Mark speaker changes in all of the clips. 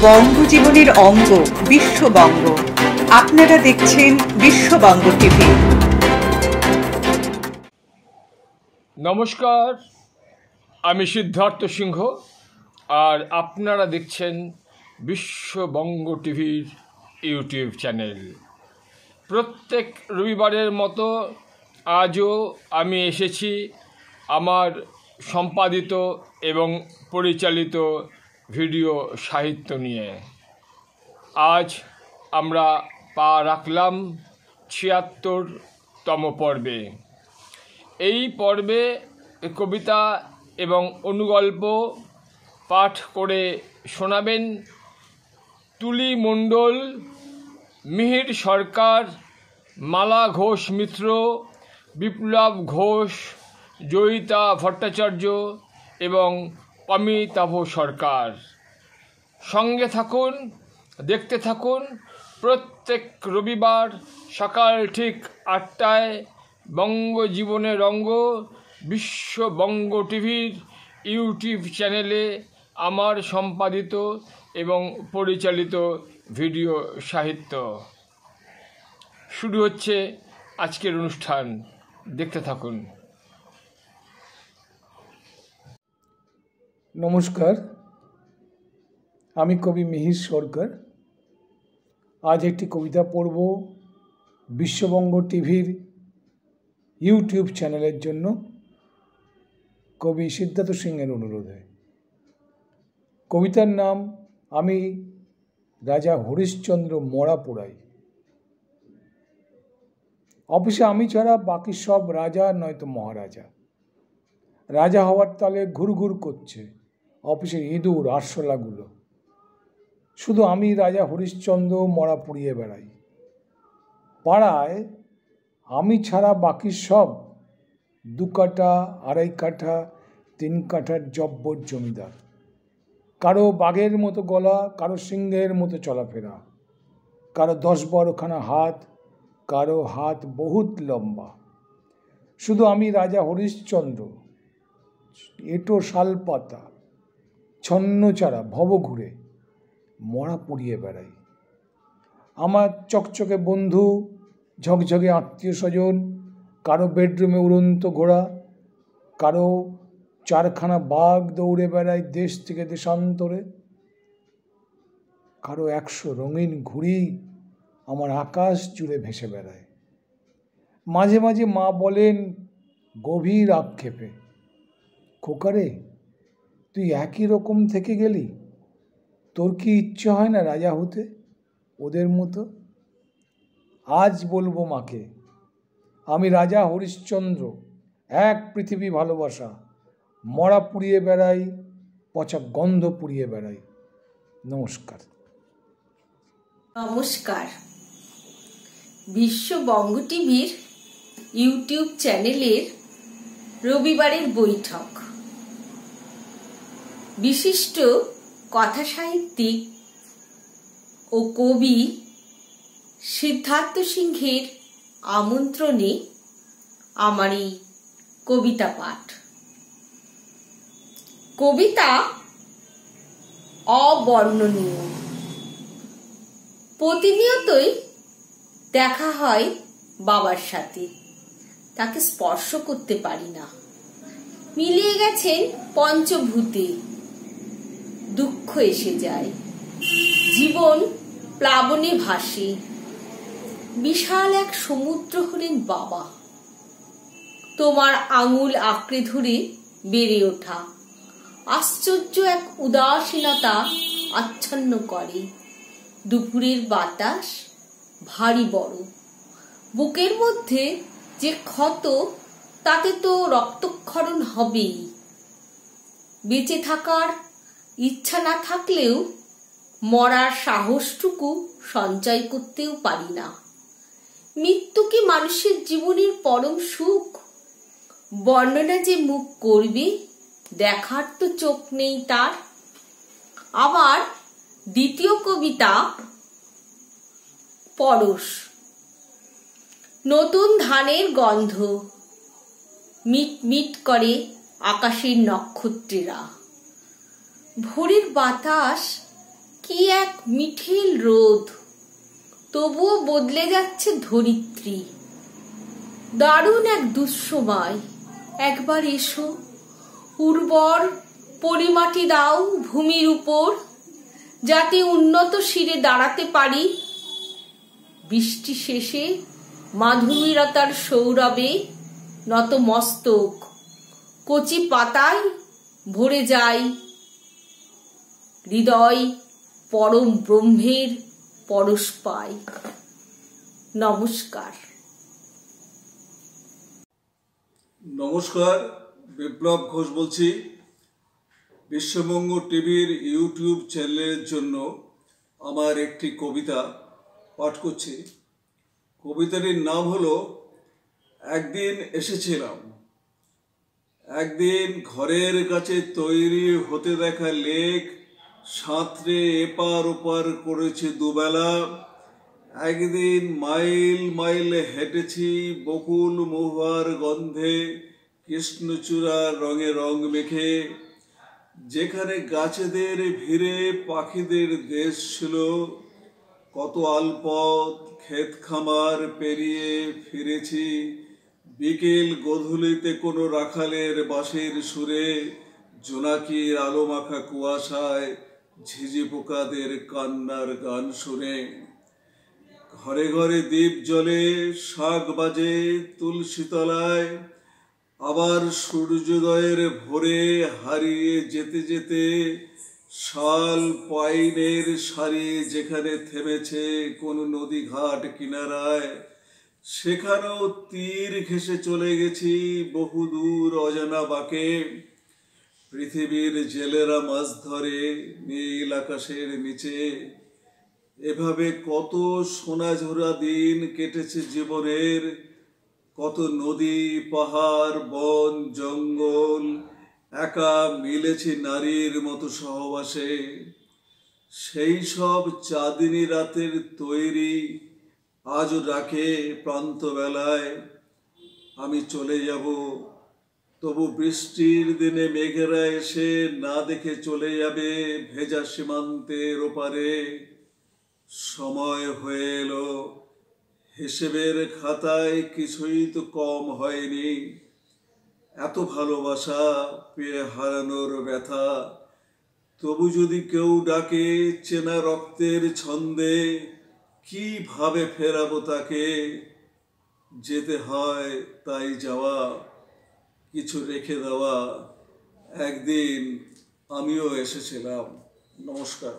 Speaker 1: বঙ্গজীবনের অঙ্গ বিশ্ববঙ্গ। আপনারা দেখছেন বিশ্ববঙ্গ টিভি।
Speaker 2: নমস্কার, আমি সিদ্ধার্থ সিংহ আর আপনারা দেখছেন বিশ্ববঙ্গ টিভির ইউটিউব চ্যানেল। প্রত্যেক রবিবারের মতো আজও আমি এসেছি আমার সম্পাদিত এবং পরিচালিত ভিডিও সাহিত্য নিয়ে। আজ আমরা পা রাখলাম ৭৬তম পর্বে। এই পর্বে কবিতা এবং অনুগল্প পাঠ করে শোনাবেন তুলি মণ্ডল, মিহির সরকার, মালা ঘোষ মিত্র, বিপ্লব ঘোষ, জয়িতা ভট্টাচার্য এবং অমিতাভ সরকার। সঙ্গে থাকুন, দেখতে থাকুন। প্রত্যেক রবিবার সকাল ঠিক ৮টায় বঙ্গজীবনের অঙ্গ বিশ্ববঙ্গ টিভির ইউটিউব চ্যানেলে আমার সম্পাদিত এবং পরিচালিত ভিডিও সাহিত্য। শুরু হচ্ছে আজকের অনুষ্ঠান, দেখতে থাকুন।
Speaker 3: নমস্কার, আমি কবি মিহির সরকার। আজ একটি কবিতা পড়ব বিশ্ববঙ্গ টিভির ইউটিউব চ্যানেলের জন্য কবি সিদ্ধার্থ সিংহের অনুরোধে। কবিতার নাম আমি রাজা হরিশ্চন্দ্র মরা পোড়াই। অফিসে আমি ছাড়া বাকি সব রাজা নয়তো মহারাজা। রাজা হওয়ার তালে ঘুরঘুর করছে অফিসের ইঁদুর আরশোলাগুলো। শুধু আমি রাজা হরিশ্চন্দ্র মরা পুড়িয়ে বেড়াই। পাড়ায় আমি ছাড়া বাকি সব ২ কাঠা, ২.৫ কাঠা, ৩ কাঠার জব্বর জমিদার। কারো বাঘের মতো গলা, কারো সিংহের মতো চলাফেরা, কারো ১০-১২খানা হাত, কারো হাত বহুত লম্বা। শুধু আমি রাজা হরিশ্চন্দ্র এঁটো শালপাতা, ছন্নচারা ভব ঘুরে মরা পুড়িয়ে বেড়াই। আমার চকচকে বন্ধু, ঝকঝকে আত্মীয় স্বজন, কারো বেডরুমে উড়ন্ত ঘোড়া, কারো ৪খানা বাঘ দৌড়ে বেড়ায় দেশ থেকে দেশান্তরে, কারো ১০০ রঙিন ঘুড়ি আমার আকাশ জুড়ে ভেসে বেড়ায়। মাঝে মাঝে মা বলেন গভীর আক্ষেপে, খোকারে তুই একই রকম থেকে গেলি, তোর কি ইচ্ছে হয় না রাজা হতে ওদের মতো? আজ বলবো মাকে, আমি রাজা হরিশ্চন্দ্র, এক পৃথিবী ভালোবাসা, মরা পুড়িয়ে বেড়াই, পচা গন্ধ পুড়িয়ে বেড়াই। নমস্কার।
Speaker 4: নমস্কার। বিশ্ববঙ্গ টিভির ইউটিউব চ্যানেলের রবিবারের বৈঠক। বিশিষ্ট কথা সাহিত্যিক ও কবি সিদ্ধার্থ সিংহের আমন্ত্রণে আমার এই কবিতা পাঠ। কবিতা অবর্ণনীয়। প্রতিনিয়তই দেখা হয় বাবার সাথে, তাকে স্পর্শ করতে পারি না। মিলিয়ে গেছেন পঞ্চভূতে, দুঃখ এসে যায়, জীবন প্লাবনে ভাসে। বিশাল এক সমুদ্র হলেন বাবা। তোমার আঙুল আঁকড়ে ধরে বেড়ে ওঠা আশ্চর্য এক উদাসীনতা আচ্ছন্ন করে। দুপুরের বাতাস ভারী বড়, বুকের মধ্যে যে ক্ষত তাতে তো রক্তক্ষরণ হবেই। বেঁচে থাকার ইচ্ছা না থাকলেও মরার সাহসটুকু সঞ্চয় করতেও পারি না। মৃত্যু কি মানুষের জীবনের পরম সুখ? বর্ণনা যে মুখ করবে, দেখার তো চোখ নেই তার। আবার দ্বিতীয় কবিতা পরশ। নতুন ধানের গন্ধ, মিট মিট করে আকাশের নক্ষত্রেরা। ভোরের বাতাস কি এক মিঠিল রোদ, তবুও বদলে যাচ্ছে ধরিত্রী। দারুণ এক দুঃসময়, একবার এসো, উর্বর পরিমাটি দাও ভূমির উপর, যাতে উন্নত শিরে দাঁড়াতে পারি। বৃষ্টি শেষে মাধুমীরতার সৌরভে নত মস্তক, কচি পাতায় ভরে যায় হৃদয়, পরম ব্রহ্মের পরশ পায়। নমস্কার।
Speaker 5: নমস্কার, বিপ্লব ঘোষ বলছি। বিশ্ববঙ্গ টিভির ইউটিউব চ্যানেলের জন্য আমার একটি কবিতা পাঠ করছি। কবিতাটির নাম হলো একদিন এসেছিলাম। একদিন ঘরের কাছে তৈরি হতে দেখা লেক সাঁতরে এপার ওপার করেছে দুবেলা। একদিন মাইল মাইল হেঁটেছি বকুল মহুয়ার গন্ধে, কৃষ্ণচূড়ার রঙে রং মেখে। যেখানে গাছেদের ভিড়ে পাখিদের দেশ ছিল, কত আলপথ ক্ষেত খামার পেরিয়ে ফিরেছি। বিকেল গধূলিতে কোনো রাখালের বাঁশির সুরে, জোনাকির আলো মাখা কুয়াশায় ঝিঝি পোকাদের কান্নার গান শুনে। ঘরে ঘরে দ্বীপ জ্বলে, শাঁখ বাজে তুলসী তলায়। আবার সূর্যোদয়ের ভোরে হারিয়ে যেতে যেতে শাল পাইনের সারি যেখানে থেমেছে কোন নদী ঘাট কিনারায়, সেখানেও তীর ঘেঁষে চলে গেছি বহুদূর অজানা বাঁকে। পৃথিবীর জেলেরা মাছ ধরে নীল আকাশের নিচে। এভাবে কত সোনাঝোরা দিন কেটেছে জীবনের, কত নদী পাহাড় বন জঙ্গল একা মিলেছি নারীর মতো সহবাসে। সেই সব চাঁদিনী রাতের তৈরি আজও ডাকে প্রান্তবেলায়। আমি চলে যাব, তবু বৃষ্টির দিনে মেঘেরা এসে না দেখে চলে যাবে ভেজা সীমান্তের ওপারে। সময় হয়ে এলো, হিসেবের খাতায় কিছুই তো কম হয়নি। এত ভালোবাসা পেয়ে হারানোর ব্যথা, তবু যদি কেউ ডাকে চেনা রক্তের ছন্দে, কিভাবে ফেরাবো তাকে? যেতে হয় তাই যাওয়া, কিছু রেখে দেওয়া। একদিন আমিও এসেছিলাম। নমস্কার।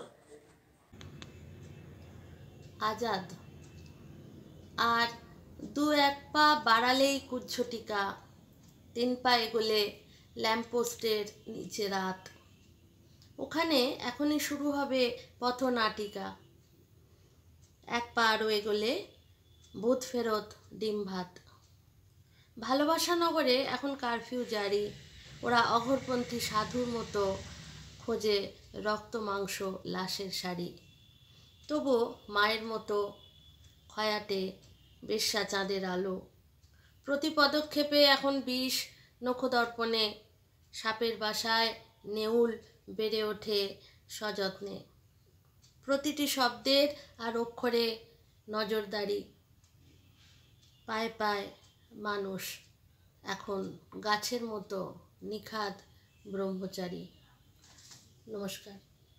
Speaker 6: আজাদ। আর দু এক পা বাড়ালেই কুজ্ঝটিকা, 3 পা এগোলে ল্যাম্পপোস্টের নিচে রাত। ওখানে এখনই শুরু হবে পথনাটিকা। 1 পা আরও এগোলে ভূত ফেরত ডিম ভাত। ভালোবাসা নগরে এখন কারফিউ জারি। ওরা অঘরপন্থী সাধুর মতো খোঁজে রক্ত মাংস লাশের শাড়ি। তবু মায়ের মতো খয়াটে বেশ্যা চাঁদের আলো। প্রতি পদক্ষেপে এখন বিষ নখদর্পণে। সাপের বাসায় নেউল বেড়ে ওঠে সযত্নে। প্রতিটি শব্দের আর অক্ষরে নজরদারি। পায়ে পায়ে মানুষ এখন গাছের মতো নিখাদ ব্রহ্মচারী। নমস্কার।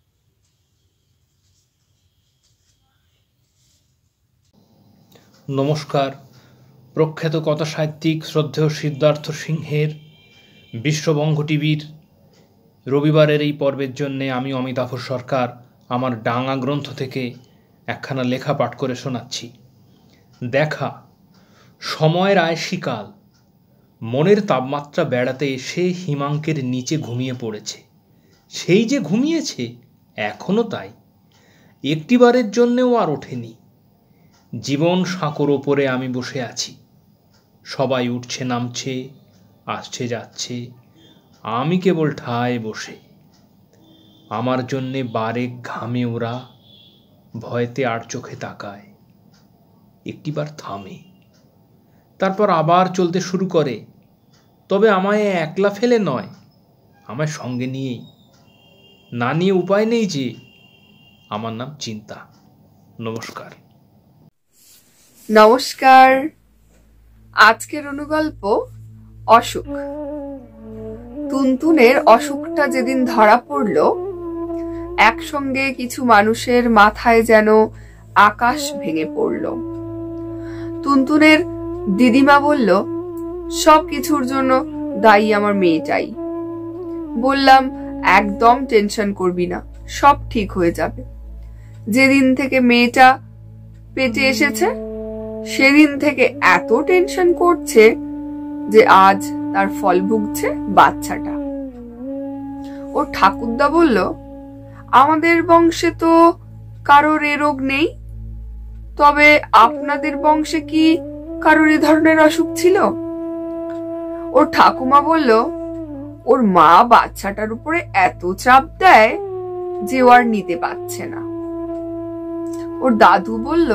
Speaker 7: নমস্কার। প্রখ্যাত কথাসাহিত্যিক শ্রদ্ধেয় সিদ্ধার্থ সিংহের বিশ্ববঙ্গ টিভির রবিবারের এই পর্বের জন্যে আমি অমিতাভ সরকার আমার ডাঙা গ্রন্থ থেকে একখানা লেখা পাঠ করে শোনাচ্ছি। দেখা, সময়ের আয়সিকাল। মনের তাপমাত্রা বেড়াতে এসে হিমাঙ্কের নিচে ঘুমিয়ে পড়েছে। সেই যে ঘুমিয়েছে, এখনও তাই। একটিবারের জন্যেও আর ওঠেনি। জীবন সাঁকোর ওপরে আমি বসে আছি। সবাই উঠছে নামছে, আসছে যাচ্ছে, আমি কেবল ঠায় বসে। আমার জন্যে বারেক ঘামে ওরা, ভয়েতে আর চোখে তাকায়। একটিবার থামে, তারপর আবার চলতে শুরু করে। তবে আমায় একলা ফেলে নয়, আমায় সঙ্গে নিয়েই। না নিয়ে উপায় নেই যে। আমার নাম চিন্তা। নমস্কার।
Speaker 8: নমস্কার। আজকের অনুগল্প অসুখ। তুনতুনের অসুখটা যেদিন ধরা পড়ল, একসঙ্গে কিছু মানুষের মাথায় যেন আকাশ ভেঙে পড়ল। তুনতুনের দিদিমা বলল, সব কিছুর জন্য দায়ী আমার মেয়েটাই। বললাম, একদম টেনশন করবি না, সব ঠিক হয়ে যাবে। যেদিন থেকে মেয়েটা পেটে এসেছে সেদিন থেকে এত টেনশন করছে যে আজ তার ফল ভুগছে বাচ্চাটা। ওর ঠাকুরদা বলল, আমাদের বংশে তো কারোর এ রোগ নেই, তবে আপনাদের বংশে কি কারোর এ ধরনের অসুখ ছিল? ওর ঠাকুমা বলল, ওর মা বাচ্চাটার উপরে এত চাপ দেয় যে ও আর নিতে পারছে না। ওর দাদু বলল,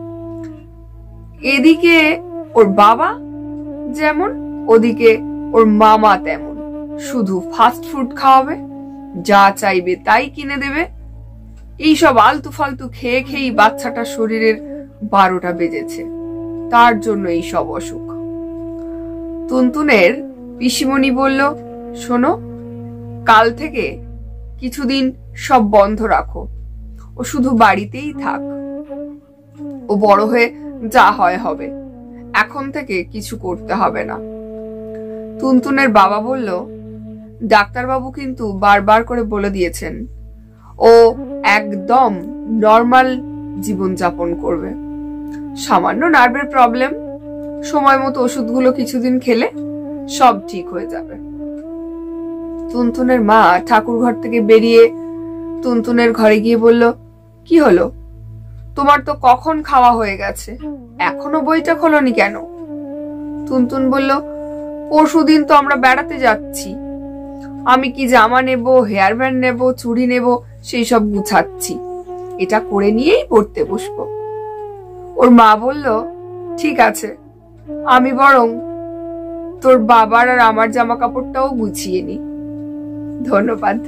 Speaker 8: এদিকে ওর বাবা যেমন, ওদিকে ওর মামা তেমন, শুধু ফাস্ট ফুড খাওয়াবে, যা চাইবে তাই কিনে দেবে। এইসব আলতু ফালতু খেয়ে খেয়েই বাচ্চাটার শরীরের 12টা বেজেছে, তার জন্য এই সব অসুখ। তুনতুনের পিসিমণি বলল, শোনো, কাল থেকে কিছুদিন সব বন্ধ রাখো, ও শুধু বাড়িতেই থাক। ও বড় হয়ে যা হয় হবে, এখন থেকে কিছু করতে হবে না। তুনতুনের বাবা বলল, ডাক্তারবাবু কিন্তু বারবার করে বলে দিয়েছেন ও একদম নর্মাল জীবনযাপন করবে। সামান্য নার্ভের প্রবলেম, সময় মতো ওষুধগুলো কিছুদিন খেলে সব ঠিক হয়ে যাবে। তুনতুনের মা ঠাকুর ঘর থেকে বেরিয়ে তুনতুনের ঘরে গিয়ে বলল, কি হলো, তোমার তো কখন খাওয়া হয়ে গেছে, এখনো বইটা খোলনি কেন? তুনতুন বলল, পরশুদিন তো আমরা বেড়াতে যাচ্ছি, আমি কি জামা নেব, হেয়ার ব্যান্ড নেব, চুড়ি নেব, সেই সব গুছাচ্ছি, এটা করে নিয়েই পড়তে বসবো। ওর মা বলল, ঠিক আছে, আমি বরং তোর বাবার আর আমার জামা কাপড়টাও গুছিয়ে নি। ধন্যবাদ।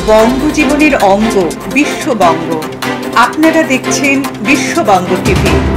Speaker 1: বঙ্গজীবনের অঙ্গ বিশ্ববঙ্গ। আপনারা দেখছেন বিশ্ববঙ্গ টিভি।